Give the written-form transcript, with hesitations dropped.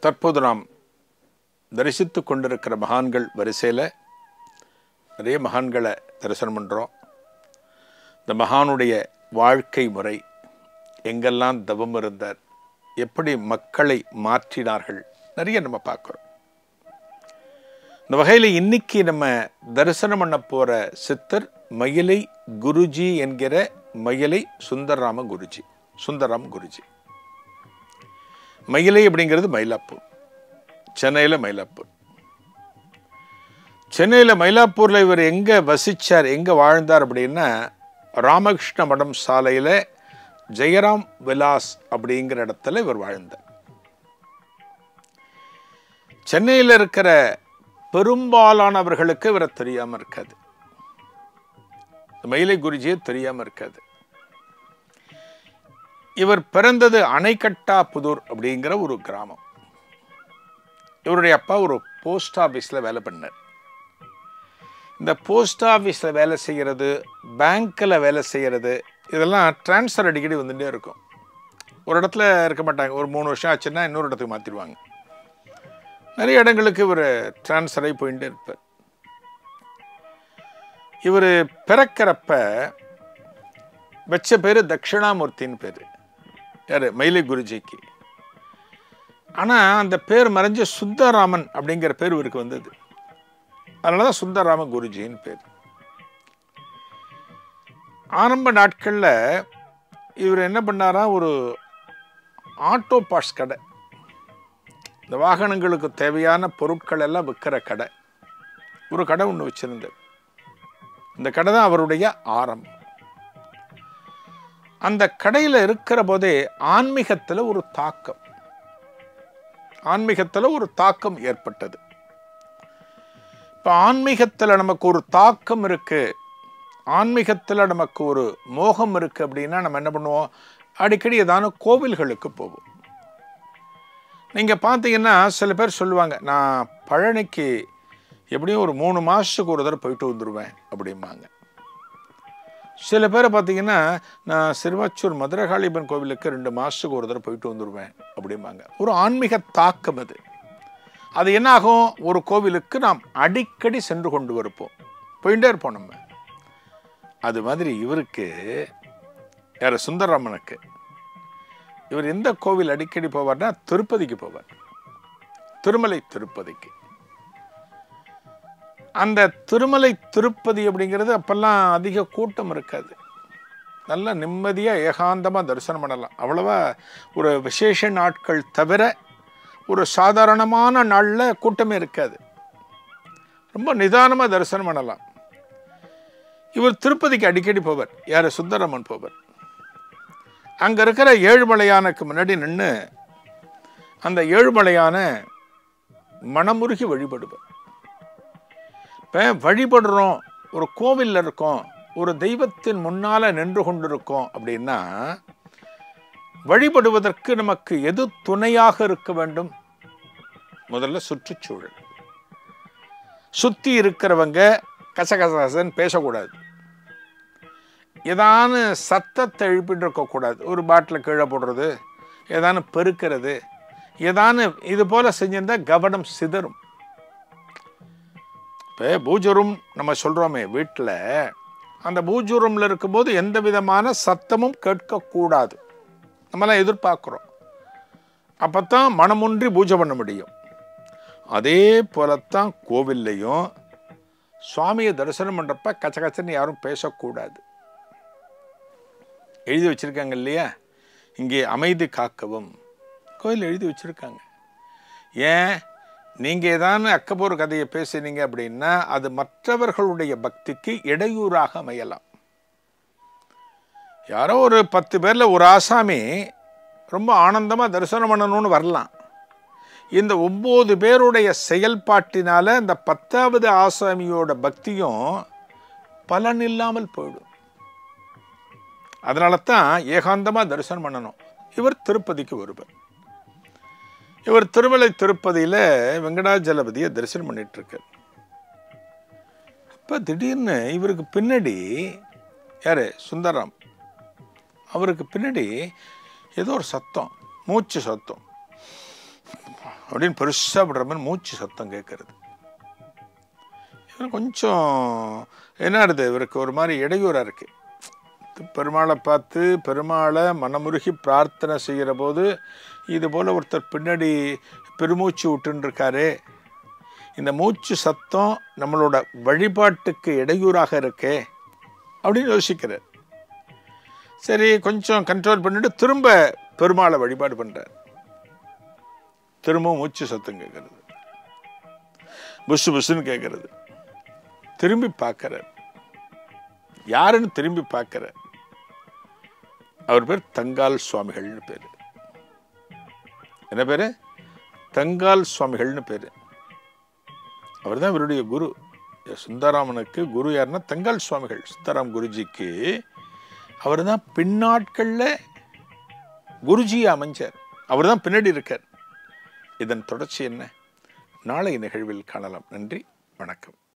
தற்போது நாம் தரிசித்து கொண்டிருக்கிற மகான்கள் வரிசையில் நிறைய மகான்களை தரிசனம் பண்ணுறோம். இந்த மகானுடைய வாழ்க்கை முறை, எங்கெல்லாம் தவம் இருந்தார், எப்படி மக்களை மாற்றினார்கள், நிறைய நம்ம பார்க்குறோம். இந்த வகையில் இன்னைக்கு நம்ம தரிசனம் பண்ண போகிற சித்தர் மயிலை குருஜி என்கிற மயிலை சுந்தரராம குருஜி. சுந்தரராம் குருஜி மயிலை அப்படிங்கிறது மயிலாப்பூர், சென்னையில் மயிலாப்பூர். சென்னையில் மயிலாப்பூரில் இவர் எங்கே வசித்தார், எங்கே வாழ்ந்தார் அப்படின்னா ராமகிருஷ்ண மடம் சாலையில் ஜெயராம் விலாஸ் அப்படிங்கிற இடத்துல இவர் வாழ்ந்தார். சென்னையில் இருக்கிற பெரும்பாலானவர்களுக்கு இவரை தெரியாமல் இருக்காது, மயிலை குருஜியை தெரியாமல் இருக்காது. இவர் பிறந்தது அணைக்கட்டாபுதூர் அப்படிங்கிற ஒரு கிராமம். இவருடைய அப்பா ஒரு போஸ்ட் ஆஃபீஸில் வேலை பண்ணார். இந்த போஸ்ட் ஆஃபீஸில் வேலை செய்கிறது, பேங்க்கில் வேலை செய்கிறது, இதெல்லாம் டிரான்ஸ்ஃபர் அடிக்கடி வந்துகிட்டே இருக்கும். ஒரு இடத்துல இருக்க மாட்டாங்க, ஒரு 3 வருஷம் ஆச்சுன்னா இன்னொரு இடத்துக்கு மாற்றிடுவாங்க. நிறைய இடங்களுக்கு இவர் டிரான்ஸ்ஃபர் ஆகி போயிட்டே இருப்பார். இவர் பிறக்கிறப்ப வச்ச பேர் தட்சிணாமூர்த்தின்னு பேர், யார், மயிலை குருஜிக்கு. ஆனால் அந்த பேர் மறைஞ்ச சுந்தரராமன் அப்படிங்கிற பேர் இவருக்கு வந்தது. அதனால தான் சுந்தரராம குருஜின்னு பேர். ஆரம்ப நாட்களில் இவர் என்ன பண்ணாரா, ஒரு ஆட்டோ பார்ட்ஸ் கடை, இந்த வாகனங்களுக்கு தேவையான பொருட்கள் எல்லாம் விற்கிற கடை, ஒரு கடை ஒன்று வச்சிருந்தார். இந்த கடை தான் அவருடைய ஆரம்பம். அந்த கடையில் இருக்கிற போதே ஆன்மீகத்தில் ஒரு தாக்கம் ஏற்பட்டது. இப்போ ஆன்மீகத்தில் நமக்கு ஒரு தாக்கம் இருக்கு, ஆன்மீகத்தில் நமக்கு ஒரு மோகம் இருக்கு அப்படின்னா நம்ம என்ன பண்ணுவோம், அடிக்கடி ஏதான கோவில்களுக்கு போவோம். நீங்கள் பார்த்தீங்கன்னா சில பேர் சொல்லுவாங்க, நான் பழனிக்கு எப்படியும் ஒரு 3 மாதத்துக்கு ஒரு தடவை போயிட்டு வந்துடுவேன் அப்படிம்பாங்க. சில பேரை பார்த்தீங்கன்னா நான் சிறுவாச்சூர் மதுரகாளியம்மன் கோவிலுக்கு 2 மாதத்துக்கு ஒரு தடவை போயிட்டு வந்துடுவேன் அப்படிம்பாங்க. ஒரு ஆன்மீக தாக்கம் அது. அது என்ன ஆகும், ஒரு கோவிலுக்கு நாம் அடிக்கடி சென்று கொண்டு இருப்போம், போயிட்டே இருப்போம் நம்ம. அது மாதிரி இவருக்கு, யார், சுந்தரராமனுக்கு, இவர் எந்த கோவில் அடிக்கடி போவார்னா திருப்பதிக்கு போவார், திருமலை திருப்பதிக்கு. அந்த திருமலை திருப்பதி அப்படிங்கிறது அப்பெல்லாம் அதிக கூட்டம் இருக்காது, நல்ல நிம்மதியாக ஏகாந்தமாக தரிசனம் பண்ணலாம். அவ்வளவா ஒரு விசேஷ நாட்கள் தவிர ஒரு சாதாரணமான நாளில் கூட்டமே இருக்காது, ரொம்ப நிதானமாக தரிசனம் பண்ணலாம். இவர் திருப்பதிக்கு அடிக்கடி போவார், யார், சுந்தரராமன் போவார். அங்கே இருக்கிற ஏழுமலையானுக்கு முன்னாடி நின்று அந்த ஏழுமலையான மனமுருகி வழிபடுவார். இப்போ வழிபடுறோம், ஒரு கோவிலில் இருக்கோம், ஒரு தெய்வத்தின் முன்னால் நின்று கொண்டிருக்கோம் அப்படின்னா வழிபடுவதற்கு நமக்கு எது துணையாக இருக்க வேண்டும்? முதல்ல சுற்றுச்சூழல். சுற்றி இருக்கிறவங்க கசகசன்னு பேசக்கூடாது, ஏதான சத்தத்தை எழுப்பிட்டு இருக்கக்கூடாது, ஒரு பாட்டில் கீழே போடுறது, ஏதான பெருக்கிறது, ஏதான இது போல் செஞ்சிருந்தால் கவனம் சிதறும். இப்போ பூஜை நம்ம சொல்கிறோமே வீட்டில், அந்த பூஜை ரூமில் இருக்கும்போது எந்த விதமான சத்தமும் கேட்கக்கூடாது, நம்மளாம் எதிர்பார்க்குறோம். அப்போ தான் மனமொன்றி பூஜை பண்ண முடியும். அதே போலத்தான் கோவில்லையும் சுவாமியை தரிசனம் பண்ணுறப்ப கச்சன்னு யாரும் பேசக்கூடாது. எழுதி வச்சுருக்காங்க இல்லையா, இங்கே அமைதி காக்கவும் கோயில் எழுதி வச்சுருக்காங்க. ஏன், நீங்கள் ஏதான அக்கப்போர் கதையை பேசினீங்க அப்படின்னா அது மற்றவர்களுடைய பக்திக்கு இடையூறாக அமையலாம். யாரோ ஒரு 10 பேரில் ஒரு ஆசாமி ரொம்ப ஆனந்தமாக தரிசனம் பண்ணணும்னு வரலாம். இந்த 9 பேருடைய செயல்பாட்டினால இந்த 10வது ஆசாமியோட பக்தியும் பலன் இல்லாமல் போயிடும். அதனால தான் ஏகாந்தமாக தரிசனம் பண்ணணும். இவர் திருப்பதிக்கு வருவார். இவர் திருமலை திருப்பதியில் வெங்கடாஜலபதியை தரிசனம் பண்ணிட்டு இருக்கார். அப்போ திடீர்னு இவருக்கு பின்னாடி, யார், சுந்தரராம், அவருக்கு பின்னாடி ஏதோ ஒரு சத்தம், மூச்சு சத்தம். அப்படின்னு பெருசா விடுற மாதிரி மூச்சு சத்தம் கேட்கறது. இவர் கொஞ்சம் என்ன ஆகுது, இவருக்கு ஒரு மாதிரி இடையூறா இருக்கு. பெருமாளை பார்த்து பெருமாளை மனமுருகி பிரார்த்தனை செய்கிற போது இது போல ஒருத்தர் பின்னாடி பெருமூச்சு விட்டுன்னு இருக்காரு, இந்த மூச்சு சத்தம் நம்மளோட வழிபாட்டுக்கு இடையூறாக இருக்கே அப்படின்னு யோசிக்கிறார். சரி, கொஞ்சம் கண்ட்ரோல் பண்ணிட்டு திரும்ப பெருமாளை வழிபாடு பண்றார். திரும்பவும் மூச்சு சத்தம் கேட்கறது, புசு புசுன்னு கேட்கறது. திரும்பி பார்க்கிறார், யாருன்னு திரும்பி பார்க்கிறார். அவர் பேர் தங்கால் சுவாமிகள்னு பேரு. என்ன பேரு? தங்கால் சுவாமிகள்னு பேரு. அவர் தான் இவருடைய குரு. சுந்தராமனுக்கு குரு யாருன்னா தங்கால் சுவாமிகள். சுந்தராம் குருஜிக்கு அவர் தான் பின்னாட்கள்ல குருஜி அமைஞ்சார். அவர் தான் பின்னாடி இருக்கார். இதன் தொடர்ச்சி என்ன? நாளை நிகழ்வில் காணலாம். நன்றி, வணக்கம்.